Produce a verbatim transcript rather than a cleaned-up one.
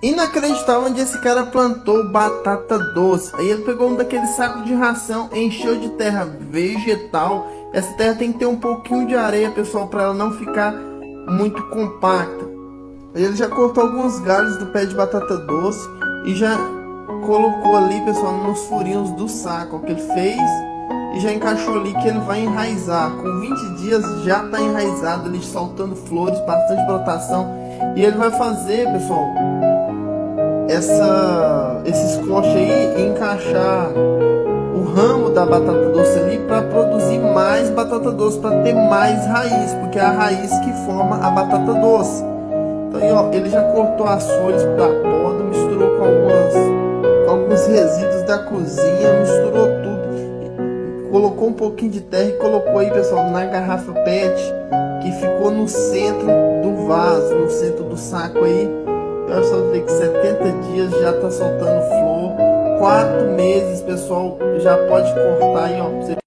Inacreditável onde esse cara plantou batata doce. Aí ele pegou um daqueles sacos de ração, encheu de terra vegetal. Essa terra tem que ter um pouquinho de areia, pessoal, para ela não ficar muito compacta. Aí ele já cortou alguns galhos do pé de batata doce e já colocou ali, pessoal, nos furinhos do saco, ó, que ele fez, e já encaixou ali que ele vai enraizar. Com vinte dias já está enraizado ali, soltando flores, bastante brotação. E ele vai fazer, pessoal, essa, esses coxos aí e encaixar o ramo da batata doce ali para produzir mais batata doce, para ter mais raiz, porque é a raiz que forma a batata doce. Então aí, ó, ele já cortou as folhas da poda, misturou com, algumas, com alguns resíduos da cozinha, misturou tudo, colocou um pouquinho de terra e colocou aí, pessoal, na garrafa pet, que ficou no centro do vaso, no centro do saco aí. Eu só sei que setenta dias já tá soltando flor. Quatro meses, pessoal, já pode cortar aí, ó.